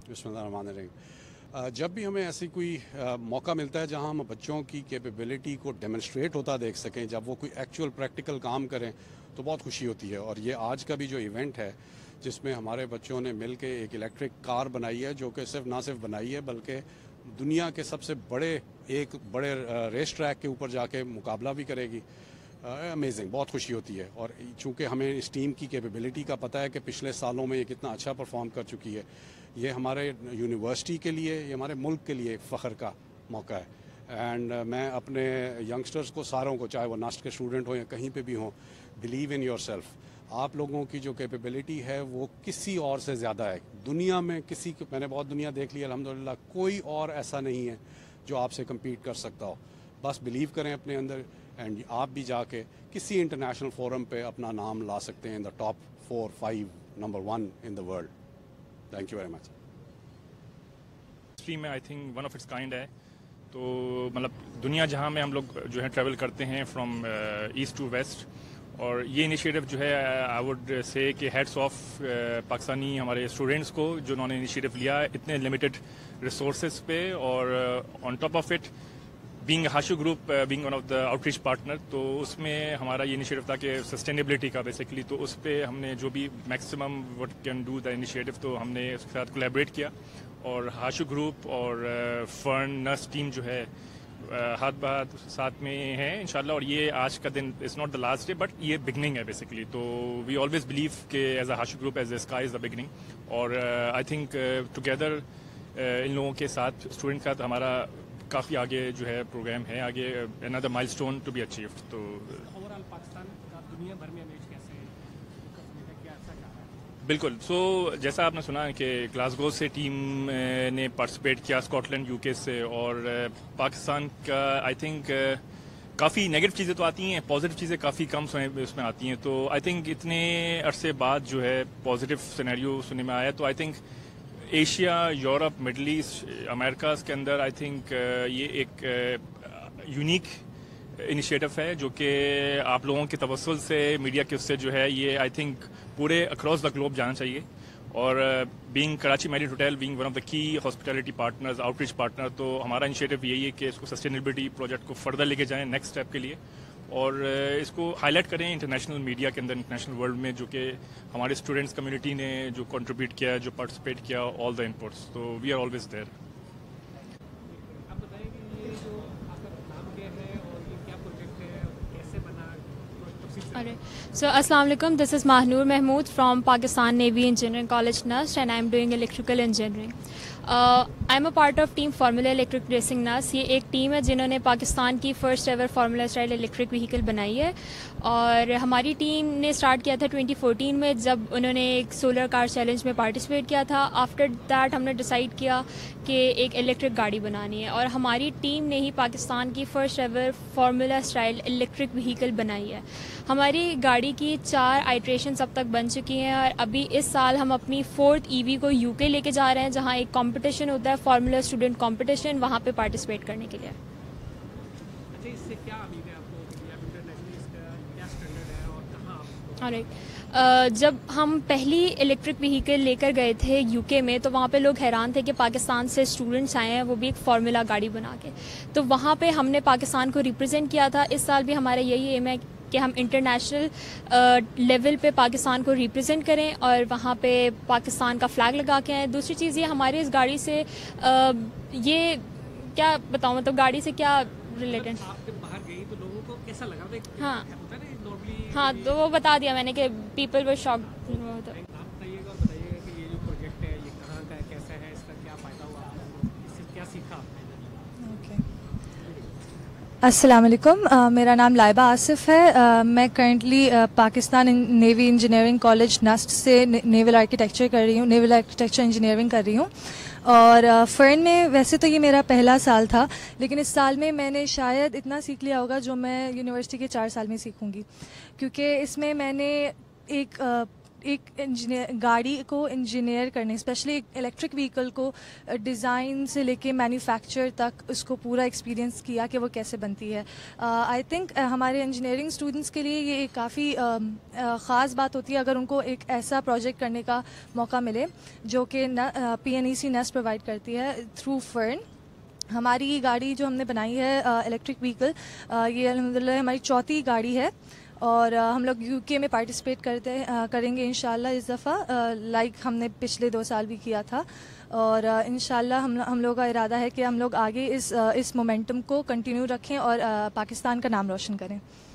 बिस्मिल्लाहिर्रहमानिर्रहीम। जब भी हमें ऐसी कोई मौका मिलता है जहां हम बच्चों की कैपेबिलिटी को डेमोन्स्ट्रेट होता देख सकें, जब वो कोई एक्चुअल प्रैक्टिकल काम करें तो बहुत खुशी होती है। और ये आज का भी जो इवेंट है जिसमें हमारे बच्चों ने मिल के एक इलेक्ट्रिक कार बनाई है, जो कि ना सिर्फ बनाई है बल्कि दुनिया के सबसे बड़े रेस ट्रैक के ऊपर जाके मुकाबला भी करेगी। अमेजिंग, बहुत खुशी होती है। और चूँकि हमें इस टीम की कैपेबिलिटी का पता है कि पिछले सालों में ये कितना अच्छा परफॉर्म कर चुकी है, ये हमारे यूनिवर्सिटी के लिए, ये हमारे मुल्क के लिए एक फ़ख्र का मौका है। एंड मैं अपने यंगस्टर्स को, सारों को, चाहे वो नास्ट के स्टूडेंट हों या कहीं पे भी हों, बिलीव इन योर सेल्फ। आप लोगों की जो कैपेबिलिटी है वो किसी और से ज़्यादा है। दुनिया में मैंने बहुत दुनिया देख ली अल्हम्दुलिल्लाह, कोई और ऐसा नहीं है जो आपसे कम्पीट कर सकता हो। बस बिलीव करें अपने अंदर, एंड आप भी जाके किसी इंटरनेशनल फोरम पे अपना नाम ला सकते हैं in the top 4-5 number 1 in the world. Thank you very much. History में I think one of its kind है। तो मतलब दुनिया जहाँ में हम लोग जो है ट्रैवल करते हैं फ्रॉम ईस्ट टू वेस्ट, और ये इनिशिएटिव जो है आई वुड से कि हेड्स ऑफ पाकिस्तानी हमारे स्टूडेंट्स को जो उन्होंने इनिशिएटिव लिया है इतने लिमिटेड रिसोर्सेज पे, और on top of it being Hashoo group being one of the outreach partner, तो उसमें हमारा ये इनिशिएटिव था कि सस्टेनेबिलिटी का बेसिकली, तो उस पर हमने जो भी maximum what can do the initiative, तो हमने उसके साथ कोलैबोरेट किया। और हाशु ग्रुप और फर्न नर्स टीम जो है हाथ बात साथ में है इंशाल्लाह। और ये आज का दिन is not the last day, but ये बिगनिंग है बेसिकली। तो वी ऑलवेज बिलीव कि as a Hashoo group as the sky is the beginning. और आई थिंक टुगेदर इन लोगों के साथ, स्टूडेंट के साथ हमारा काफ़ी आगे जो है प्रोग्राम है, आगे another milestone to be achieved. तो ओवरऑल पाकिस्तान का दुनिया भर में इमेज कैसे क्या अच्छा जा रहा है? बिल्कुल। सो जैसा आपने सुना कि ग्लासगो से टीम ने पार्टिसिपेट किया, स्कॉटलैंड, यूके से, और पाकिस्तान का आई थिंक काफ़ी नेगेटिव चीज़ें तो आती हैं, पॉजिटिव चीज़ें काफ़ी कम उसमें आती हैं। तो आई थिंक इतने अरसे बाद जो है पॉजिटिव सिनेरियो सुनने में आया। तो I think Asia, Europe, Middle East, Americas के अंदर आई थिंक ये एक यूनिक इनिशिएटिव है जो कि आप लोगों के तवस्सुल से, मीडिया के उससे जो है ये आई थिंक पूरे अक्रॉस द ग्लोब जाना चाहिए। और being Karachi Marriott hotel being one of the key hospitality partners, outreach partner, तो हमारा इनिशिएटिव यही है कि इसको सस्टेनेबिलिटी प्रोजेक्ट को फर्दर लेके जाएं नेक्स्ट स्टेप के लिए, और इसको हाईलाइट करें इंटरनेशनल मीडिया के अंदर, इंटरनेशनल वर्ल्ड में, जो कि हमारे स्टूडेंट्स कम्युनिटी ने जो कंट्रीब्यूट किया, जो पार्टिसिपेट किया, ऑल द इनपुट्स। तो वी आर ऑलवेज देयर। आप बताइए कि ये जो आपका नाम क्या है और ये क्या प्रोजेक्ट है और कैसे बना? So Assalamu alaikum, this is Mahnur Mahmood from Pakistan Navy Engineering College NUST, and I am doing electrical engineering. I am a part of team Formula Electric Racing NUST. ये एक टीम है जिन्होंने पाकिस्तान की first ever formula style electric vehicle बनाई है, और हमारी team ने स्टार्ट किया था 2014 में, जब उन्होंने एक सोलर कार चैलेंज में पार्टिसिपेट किया था। आफ्टर दैट हमने डिसाइड किया कि एक इलेक्ट्रिक गाड़ी बनानी है, और हमारी टीम ने ही पाकिस्तान की first ever formula style electric vehicle बनाई है। हमारी गाड़ी की 4 आइट्रेशंस अब तक बन चुकी हैं, और अभी इस साल हम अपनी 4th EV को UK लेके जा रहे हैं, जहां एक कंपटीशन होता है फार्मूला स्टूडेंट कंपटीशन, वहां पे पार्टिसिपेट करने के लिए। अच्छा, इससे क्या उम्मीद है आपको कि आप इंटरनेशनली इसका क्या स्टैंडर्ड है और कहाँ आप? ऑलराइट, जब हम पहली इलेक्ट्रिक व्हीकल लेकर गए थे UK में, तो वहाँ पे लोग हैरान थे कि पाकिस्तान से स्टूडेंट्स आए हैं, वो भी एक फार्मूला गाड़ी बना के। तो वहाँ पे हमने पाकिस्तान को रिप्रेजेंट किया था। इस साल भी हमारा यही एम है कि हम इंटरनेशनल लेवल पे पाकिस्तान को रिप्रेजेंट करें और वहाँ पे पाकिस्तान का फ्लैग लगा के आएँ। दूसरी चीज़ ये, हमारे इस गाड़ी से ये क्या बताऊँ, मतलब गाड़ी से क्या रिलेटेड। आप जब बाहर गई तो लोगों को कैसा लगा? हाँ होता है ना नॉर्मली। हाँ, तो वो बता दिया मैंने कि पीपल वर शॉक्ड। आप बताइएगा कि ये जो प्रोजेक्ट है ये कहाँ का है, कैसा है, इसका क्या फ़ायदा हुआ आपको, इससे क्या सीखा आपने? अस्सलाम वालेकुम, मेरा नाम लाइबा आसिफ है। मैं currently Pakistan navy engineering college NUST से नेवल आर्किटेक्चर कर रही हूँ, नेवल आर्किटेक्चर इंजीनियरिंग कर रही हूँ। और फर्न में वैसे तो ये मेरा पहला साल था, लेकिन इस साल में मैंने शायद इतना सीख लिया होगा जो मैं यूनिवर्सिटी के 4 साल में सीखूँगी, क्योंकि इसमें मैंने एक ایک گاڑی کو انجینئر کرنے، اسپیشلی ایک الیکٹرک وہیکل کو ڈیزائن سے لے کے مینوفیکچر تک اس کو پورا ایکسپیرینس کیا کہ وہ کیسے بنتی ہے. آئی تھنک ہمارے انجینئرنگ اسٹوڈنٹس کے لیے یہ کافی خاص بات ہوتی ہے اگر ان کو ایک ایسا پروجیکٹ کرنے کا موقع ملے جو کہ PNEC نیسٹ پرووائڈ کرتی ہے تھرو فرن. ہماری یہ گاڑی جو ہم نے بنائی ہے الیکٹرک وہیکل، یہ الحمدللہ ہماری 4تھی گاڑی ہے اور ہم لوگ UK میں پارٹیسپیٹ کریں گے انشاءاللہ اس دفعہ، لائک ہم نے پچھلے 2 سال بھی کیا تھا. اور انشاءاللہ ہم لوگوں کا ارادہ ہے کہ ہم لوگ آگے اس مومنٹم کو کنٹینیو رکھیں اور پاکستان کا نام روشن کریں.